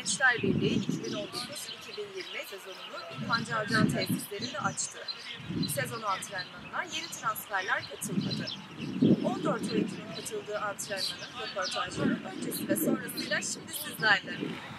Gençler Birliği 2019-2020 sezonunu Pancarcan tesislerinde açtı. Sezon antrenmanına yeni transferler katılmadı. 14 oyuncunun katıldığı antrenmanın röportajları öncesi ve sonrasıyla şimdi sizlerle.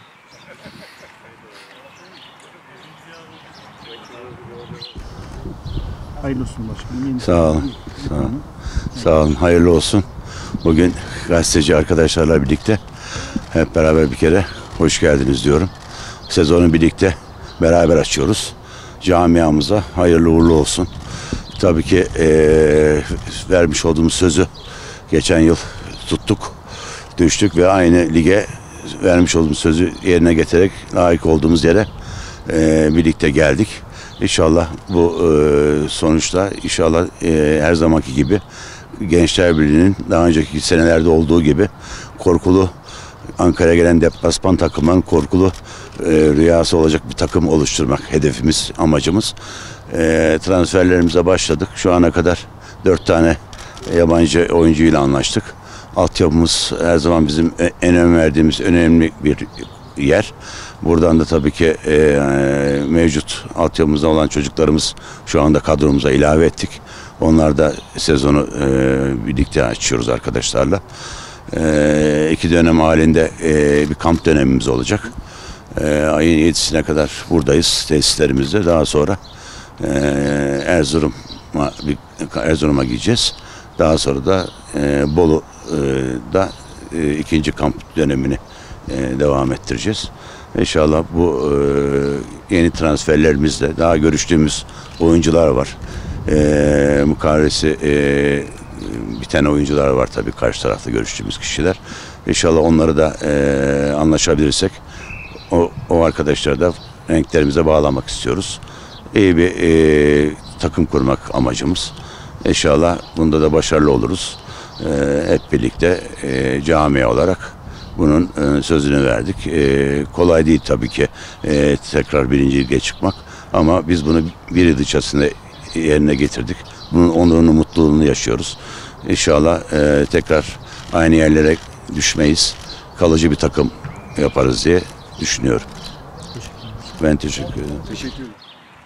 Hayırlı olsun başkanım. Sağ olun. Sağ olun. Hayırlı olsun. Bugün gazeteci arkadaşlarla birlikte hep beraber bir kere hoş geldiniz diyorum. Sezonu birlikte beraber açıyoruz. Camiamıza hayırlı uğurlu olsun. Tabii ki vermiş olduğumuz sözü geçen yıl tuttuk, düştük ve aynı lige vermiş olduğumuz sözü yerine getirerek layık olduğumuz yere birlikte geldik. İnşallah bu sonuçta inşallah her zamanki gibi Gençler Birliği'nin daha önceki senelerde olduğu gibi korkulu Ankara'ya gelen deplasman takımların korkulu rüyası olacak bir takım oluşturmak hedefimiz, amacımız. Transferlerimize başladık. Şu ana kadar 4 tane yabancı oyuncuyla anlaştık. Altyapımız her zaman bizim en önem verdiğimiz önemli bir yer. Buradan da tabii ki mevcut altyapımızda olan çocuklarımız şu anda kadromuza ilave ettik. Onlar da sezonu birlikte açıyoruz arkadaşlarla. 2 dönem halinde bir kamp dönemimiz olacak. Ayın 7'sine kadar buradayız tesislerimizde. Daha sonra Erzurum'a gideceğiz. Daha sonra da Bolu'da ikinci kamp dönemini devam ettireceğiz. İnşallah bu yeni transferlerimizle daha görüştüğümüz oyuncular var. Mukarresi biten oyuncular var tabii karşı tarafta görüştüğümüz kişiler. İnşallah onları da anlaşabilirsek o arkadaşları da renklerimize bağlamak istiyoruz. İyi bir takım kurmak amacımız. İnşallah bunda da başarılı oluruz. Hep birlikte camia olarak bunun sözünü verdik. Kolay değil tabii ki tekrar birinci lige çıkmak. Ama biz bunu bir yıl içerisinde yerine getirdik. Bunun onurunu, mutluluğunu yaşıyoruz. İnşallah tekrar aynı yerlere düşmeyiz. Kalıcı bir takım yaparız diye düşünüyorum. Ben teşekkür ederim. Teşekkür ederim.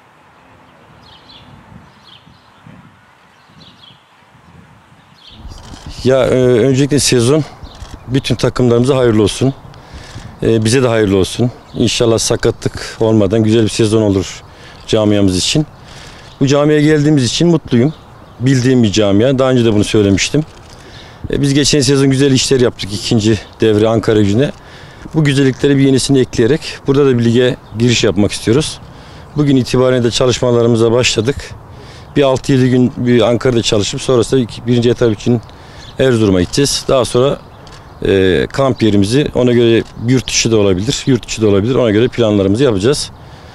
Öncelikle sezon bütün takımlarımıza hayırlı olsun. Bize de hayırlı olsun. İnşallah sakatlık olmadan güzel bir sezon olur camiamız için. Bu camiye geldiğimiz için mutluyum. Bildiğim bir camia. Daha önce de bunu söylemiştim. Biz geçen sezon güzel işler yaptık ikinci devre Ankara Gücü'ne. Bu güzellikleri bir yenisini ekleyerek burada da bir lige giriş yapmak istiyoruz. Bugün itibariyle de çalışmalarımıza başladık. Bir 6-7 gün bir Ankara'da çalışıp sonrasında birinci etap için Erzurum'a gideceğiz. Daha sonra kamp yerimizi ona göre yurt dışı da olabilir, yurt içi de olabilir. Ona göre planlarımızı yapacağız.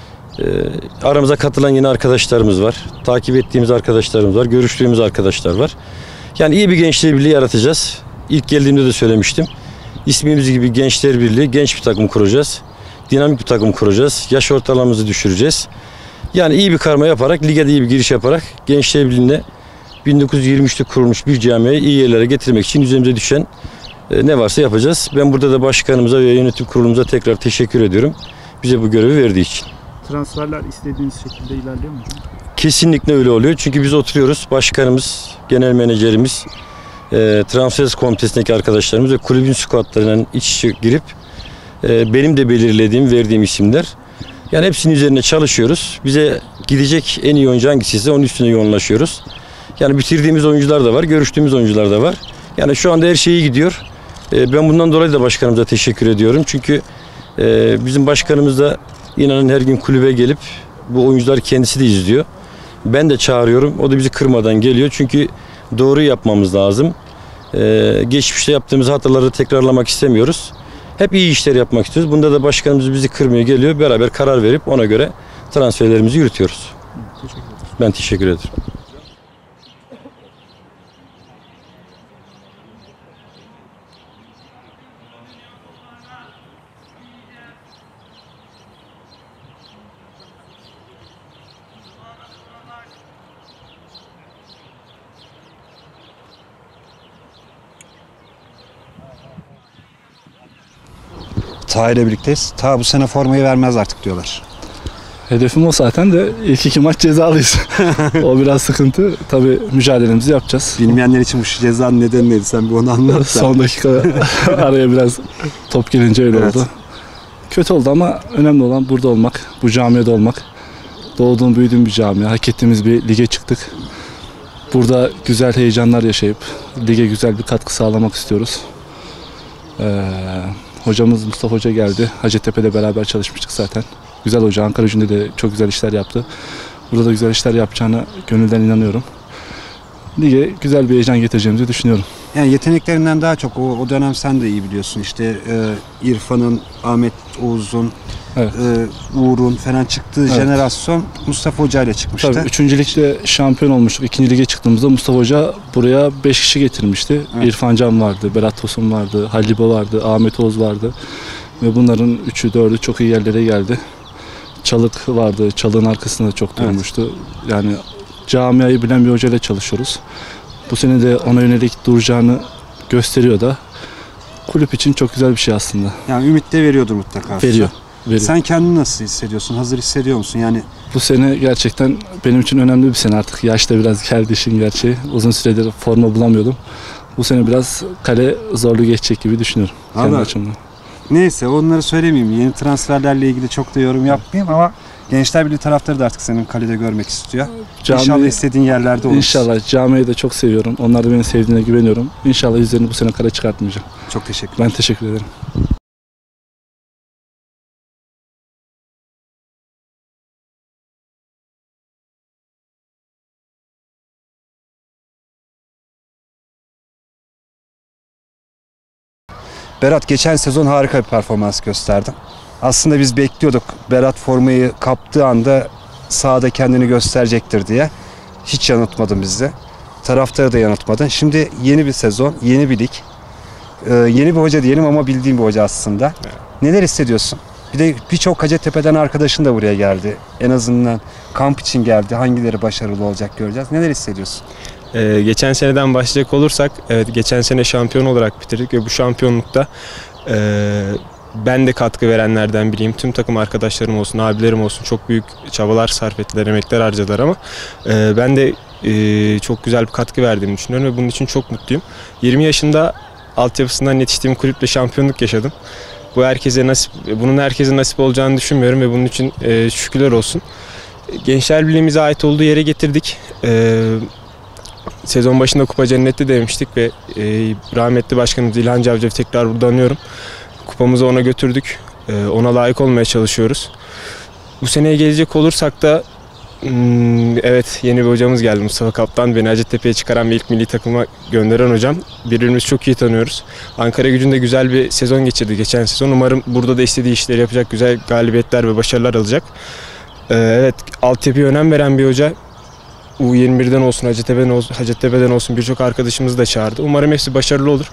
Aramıza katılan yeni arkadaşlarımız var. Takip ettiğimiz arkadaşlarımız var. Görüştüğümüz arkadaşlar var. Yani iyi bir Gençler Birliği yaratacağız. İlk geldiğimde de söylemiştim. İsmimiz gibi Gençler Birliği, genç bir takım kuracağız. Dinamik bir takım kuracağız. Yaş ortalamamızı düşüreceğiz. Yani iyi bir karma yaparak, lige de iyi bir giriş yaparak Gençler Birliği'ne 1923'te kurulmuş bir camiayı iyi yerlere getirmek için üzerimize düşen ne varsa yapacağız. Ben burada da başkanımıza ve yönetim kurulumuza tekrar teşekkür ediyorum. Bize bu görevi verdiği için. Transferler istediğiniz şekilde ilerliyor mu hocam? Kesinlikle öyle oluyor. Çünkü biz oturuyoruz. Başkanımız, genel menajerimiz, transfer komitesindeki arkadaşlarımız ve kulübün squadlarından iç içe girip benim de belirlediğim, verdiğim isimler. Yani hepsinin üzerine çalışıyoruz. Bize gidecek en iyi oyuncu hangisiyse onun üstüne yoğunlaşıyoruz. Yani bitirdiğimiz oyuncular da var, görüştüğümüz oyuncular da var. Yani şu anda her şey iyi gidiyor. Ben bundan dolayı da başkanımıza teşekkür ediyorum. Çünkü bizim başkanımız da inanın her gün kulübe gelip bu oyuncuları kendisi de izliyor. Ben de çağırıyorum. O da bizi kırmadan geliyor. Çünkü doğru yapmamız lazım. Geçmişte yaptığımız hataları tekrarlamak istemiyoruz. Hep iyi işler yapmak istiyoruz. Bunda da başkanımız bizi kırmıyor, geliyor. Beraber karar verip ona göre transferlerimizi yürütüyoruz. Teşekkür ederim. Ben teşekkür ederim. Taha ile birlikteyiz. Taha bu sene formayı vermez artık diyorlar. Hedefim o zaten de ilk 2 maç cezalıyız. O biraz sıkıntı. Tabii mücadelemizi yapacağız. Bilmeyenler için bu cezanın nedeni neydi? Sen bir onu anlat. Son dakika araya biraz top gelince öyle Evet. oldu. Kötü oldu ama önemli olan burada olmak, bu camiada olmak. Doğduğum, büyüdüğüm bir camia. Hak ettiğimiz bir lige çıktık. Burada güzel heyecanlar yaşayıp lige güzel bir katkı sağlamak istiyoruz. Hocamız Mustafa Hoca geldi. Hacettepe'de beraber çalışmıştık zaten. Güzel hoca. Ankaragücü'nde de çok güzel işler yaptı. Burada da güzel işler yapacağına gönülden inanıyorum. Lige güzel bir heyecan getireceğimizi düşünüyorum. Yani yeteneklerinden daha çok o dönem sen de iyi biliyorsun. İşte İrfan'ın, Ahmet Oğuz'un, Evet. Uğur'un falan çıktığı jenerasyon Mustafa Hoca ile çıkmıştı. Tabii 3. ligde şampiyon olmuştuk. 2. lige çıktığımızda Mustafa Hoca buraya 5 kişi getirmişti. Evet. İrfan Can vardı, Berat Tosun vardı, Halibo vardı, Ahmet Oğuz vardı. Ve bunların 3'ü 4'ü çok iyi yerlere geldi. Çalık vardı, Çalık'ın arkasında çok durmuştu. Yani camiayı bilen bir hocayla çalışıyoruz. Bu sene de ona yönelik duracağını gösteriyor da. Kulüp için çok güzel bir şey aslında. Yani ümit de veriyordur mutlaka. Veriyor. Sen kendini nasıl hissediyorsun? Hazır hissediyor musun? Yani Bu sene gerçekten benim için önemli bir sene artık. Yaşta biraz geldi işin gerçeği. Uzun süredir forma bulamıyordum. Bu sene biraz kale zorlu geçecek gibi düşünüyorum. Kendi Vallahi. açımdan. neyse onları söylemeyeyim. Yeni transferlerle ilgili çok da yorum yapmayayım ama Gençler Birliği taraftarı da artık senin kalede görmek istiyor. İnşallah istediğin yerlerde olursun. İnşallah. Camiyi de çok seviyorum. Onlar da beni sevdiğine güveniyorum. İnşallah yüzlerini bu sene kale çıkartmayacağım. Çok teşekkür ederim. Ben teşekkür ederim. Berat geçen sezon harika bir performans gösterdin. Aslında biz bekliyorduk Berat formayı kaptığı anda sahada kendini gösterecektir diye. Hiç yanıltmadın bizi. Taraftarı da yanıltmadın. Şimdi yeni bir sezon, yeni bir lig. Yeni bir hoca diyelim ama bildiğim bir hoca aslında. Evet. Neler hissediyorsun? Bir de birçok Hacettepe'den arkadaşın da buraya geldi. En azından kamp için geldi. Hangileri başarılı olacak göreceğiz. Neler hissediyorsun? Geçen seneden başlayacak olursak, evet geçen sene şampiyon olarak bitirdik ve bu şampiyonlukta ben de katkı verenlerden biriyim. Tüm takım arkadaşlarım olsun, abilerim olsun çok büyük çabalar sarf ettiler, emekler harcadılar ama ben de çok güzel bir katkı verdiğimi düşünüyorum ve bunun için çok mutluyum. 20 yaşında altyapısından yetiştiğim kulüple şampiyonluk yaşadım. Bunun herkese nasip olacağını düşünmüyorum ve bunun için şükürler olsun. Gençler Birliği'mize ait olduğu yere getirdik. Sezon başında Kupa Cennet'te demiştik ve rahmetli başkanımız İlhan Cavcav'ı tekrar burada anıyorum. Kupamızı ona götürdük. Ona layık olmaya çalışıyoruz. Bu seneye gelecek olursak da evet yeni bir hocamız geldi Mustafa Kaptan. Beni Hacettepe'ye çıkaran ve ilk milli takıma gönderen hocam. Birbirimizi çok iyi tanıyoruz. Ankaragücü'nde güzel bir sezon geçirdi geçen sezon. Umarım burada da istediği işleri yapacak, güzel galibiyetler ve başarılar alacak. Evet, altyapıya önem veren bir hoca. U21'den olsun, Hacettepe'den olsun birçok arkadaşımızı da çağırdı. Umarım hepsi başarılı olur.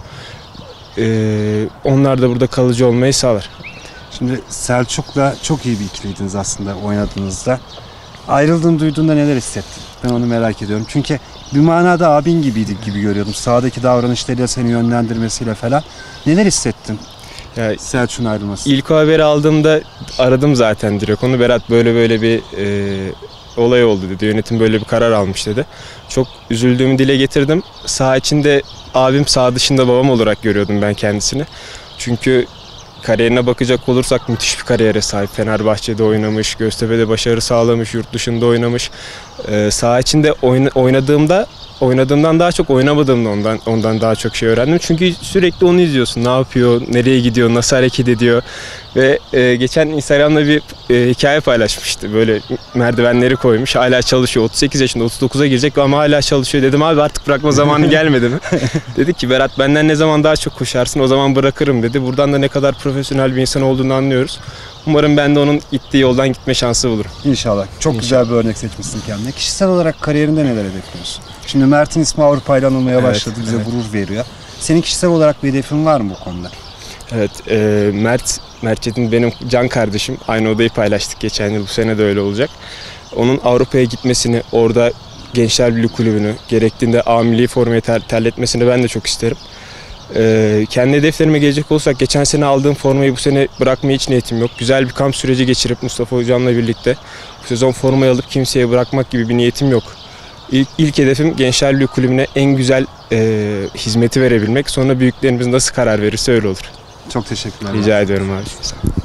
Onlar da burada kalıcı olmayı sağlar. Şimdi Selçuk'la çok iyi bir ikiliydiniz aslında oynadığınızda. Ayrıldığını duyduğunda neler hissettin? Ben onu merak ediyorum. Çünkü bir manada abin gibiydi gibi görüyordum. Sahadaki davranışlarıyla seni yönlendirmesiyle falan. Neler hissettin? Yani Selçuk'un ayrılması. İlk o haberi aldığımda aradım zaten direkt onu. Berat böyle bir olay oldu dedi. Yönetim böyle bir karar almış dedi. Çok üzüldüğümü dile getirdim. Saha içinde abim, saha dışında babam olarak görüyordum ben kendisini. Çünkü kariyerine bakacak olursak müthiş bir kariyere sahip. Fenerbahçe'de oynamış, Göztepe'de başarı sağlamış, yurt dışında oynamış. Saha içinde oynadığımdan daha çok oynamadığımda ondan daha çok şey öğrendim. Çünkü sürekli onu izliyorsun. Ne yapıyor, nereye gidiyor, nasıl hareket ediyor. Ve geçen Instagram'da bir hikaye paylaşmıştı. Böyle merdivenleri koymuş. Hala çalışıyor. 38 yaşında 39'a girecek ama hala çalışıyor. Dedim abi artık bırakma zamanı gelmedi mi? Dedi ki Berat benden ne zaman daha çok koşarsın o zaman bırakırım dedi. Buradan da ne kadar profesyonel bir insan olduğunu anlıyoruz. Umarım ben de onun gittiği yoldan gitme şansı bulurum. İnşallah. Çok güzel bir örnek seçmişsin kendine. Kişisel olarak kariyerinde neler hedefliyorsun? Şimdi Mert'in ismi Avrupa'yla anılmaya başladı. Bize gurur veriyor. Senin kişisel olarak bir hedefin var mı bu konuda? Evet. Mert Çetin benim can kardeşim. Aynı odayı paylaştık geçen yıl. Bu sene de öyle olacak. Onun Avrupa'ya gitmesini, orada Gençler Birliği Kulübü'nü, gerektiğinde A milli formayı terletmesini ben de çok isterim. Kendi hedeflerime gelecek olursak geçen sene aldığım formayı bu sene bırakmaya hiç niyetim yok. Güzel bir kamp süreci geçirip Mustafa Hocam'la birlikte bu sezon formayı alıp kimseye bırakmak gibi bir niyetim yok. İlk hedefim Gençler Birliği Kulübü'ne en güzel hizmeti verebilmek. Sonra büyüklerimiz nasıl karar verirse öyle olur. Çok teşekkürler. Rica ediyorum abi.